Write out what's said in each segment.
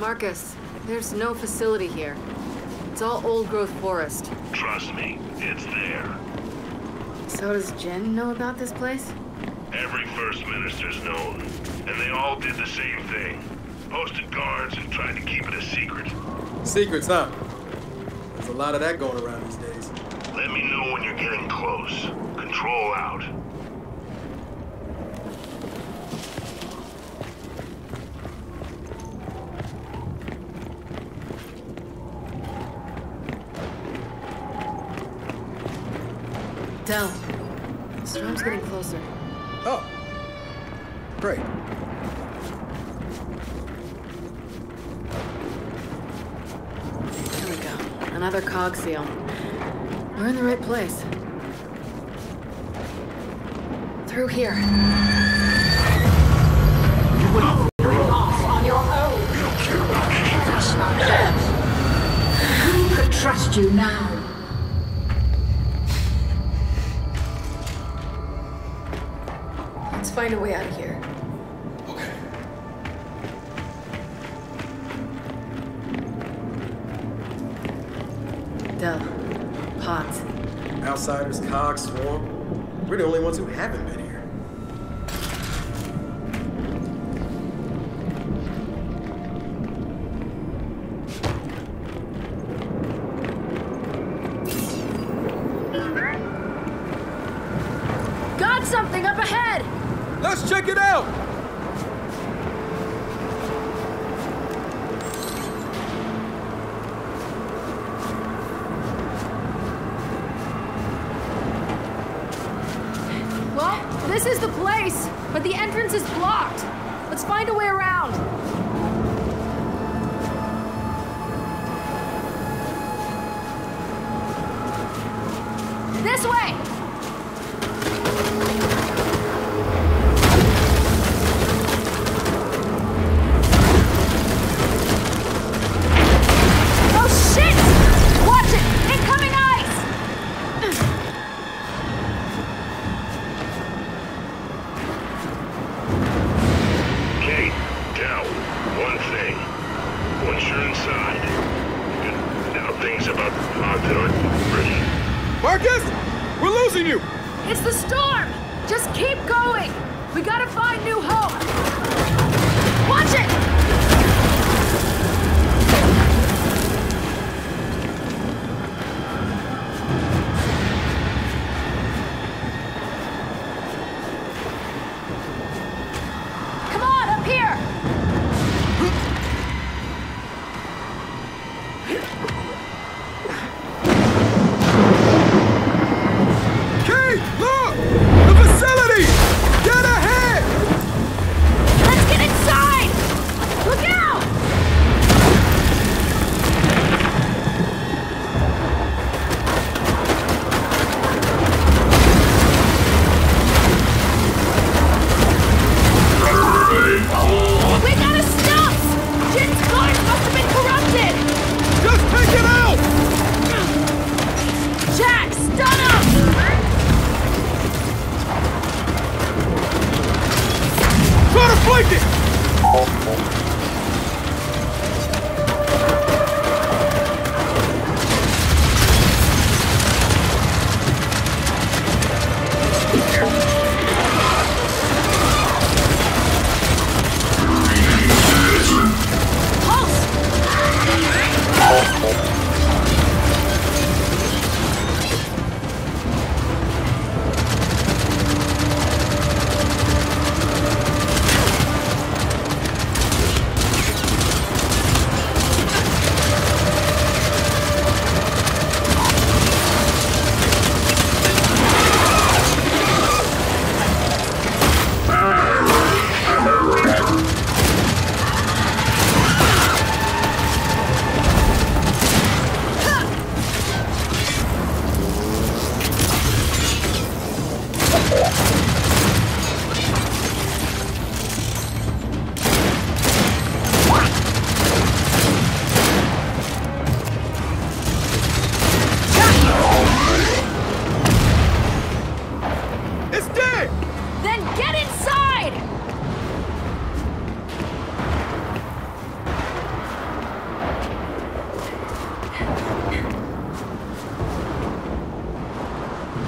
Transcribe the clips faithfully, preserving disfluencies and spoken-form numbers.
Marcus, there's no facility here. It's all old-growth forest. Trust me, it's there. So does Jinn know about this place? Every First Minister's known, and they all did the same thing. Posted guards and tried to keep it a secret. Secrets, huh? There's a lot of that going around these days. Let me know when you're getting close. Control out. Del, the storm's getting closer. Oh. Great. Here we go. Another cog seal. We're in the right place. Through here. You will bring off on your own. That's not dead. Who could trust you now? Let's find a way out of here. Okay. Del, Potts. Outsiders, cogs, swarm. We're the only ones who haven't been here. Got something up ahead! Let's check it out! Well, this is the place, but the entrance is blocked. Let's find a way around. This way! Oh shit! Watch it! Incoming ice! Kate, Del, one thing. Once you're inside, now things about the pod that aren't pretty. Marcus! We're losing you! It's the storm! Just keep going! We gotta find new hope! Watch it! Come on, up here! Kate, look! The facility! Get ahead! Let's get inside!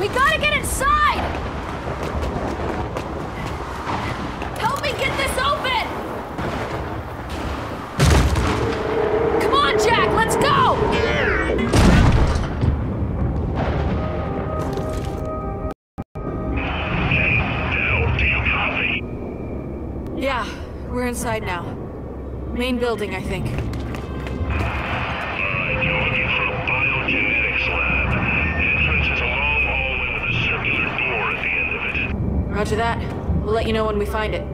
We gotta get inside! Help me get this open! Come on, Jack, let's go! Del, do you copy? Yeah, we're inside now. Main building, I think. Alright, you're looking for a biogenetics lab. Entrance is a long hallway with a circular door at the end of it. Roger that. We'll let you know when we find it.